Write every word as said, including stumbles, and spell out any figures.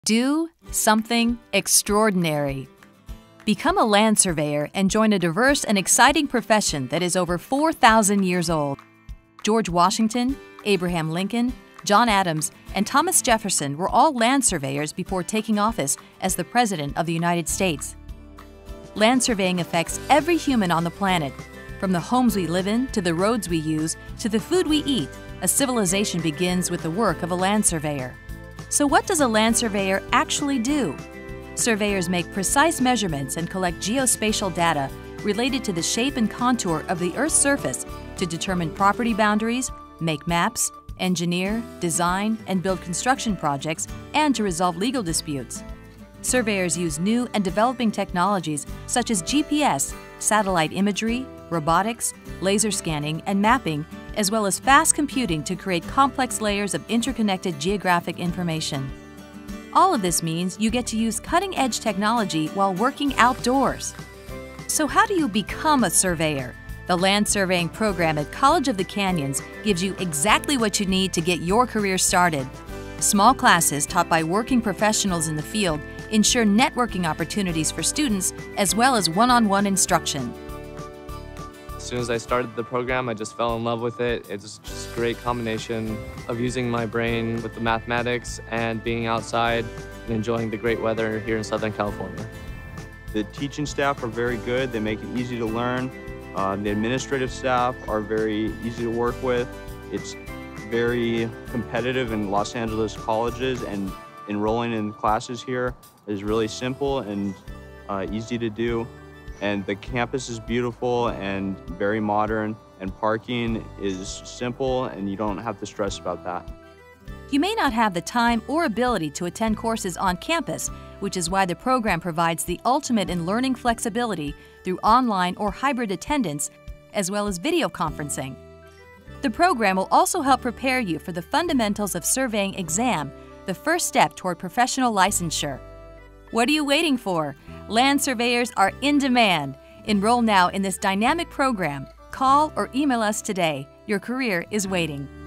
Do something extraordinary. Become a land surveyor and join a diverse and exciting profession that is over four thousand years old. George Washington, Abraham Lincoln, John Adams, and Thomas Jefferson were all land surveyors before taking office as the President of the United States. Land surveying affects every human on the planet. From the homes we live in, to the roads we use, to the food we eat, a civilization begins with the work of a land surveyor. So what does a land surveyor actually do? Surveyors make precise measurements and collect geospatial data related to the shape and contour of the Earth's surface to determine property boundaries, make maps, engineer, design, and build construction projects, and to resolve legal disputes. Surveyors use new and developing technologies such as G P S, satellite imagery, robotics, laser scanning, and mapping, as well as fast computing to create complex layers of interconnected geographic information. All of this means you get to use cutting-edge technology while working outdoors. So how do you become a surveyor? The Land Surveying program at College of the Canyons gives you exactly what you need to get your career started. Small classes taught by working professionals in the field ensure networking opportunities for students as well as one-on-one instruction. As soon as I started the program, I just fell in love with it. It's just a great combination of using my brain with the mathematics and being outside and enjoying the great weather here in Southern California. The teaching staff are very good. They make it easy to learn. Uh, the administrative staff are very easy to work with. It's very competitive in Los Angeles colleges, and enrolling in classes here is really simple and uh, easy to do. And the campus is beautiful and very modern, and parking is simple, and you don't have to stress about that. You may not have the time or ability to attend courses on campus, which is why the program provides the ultimate in learning flexibility through online or hybrid attendance, as well as video conferencing. The program will also help prepare you for the Fundamentals of Surveying exam, the first step toward professional licensure. What are you waiting for? Land surveyors are in demand. Enroll now in this dynamic program. Call or email us today. Your career is waiting.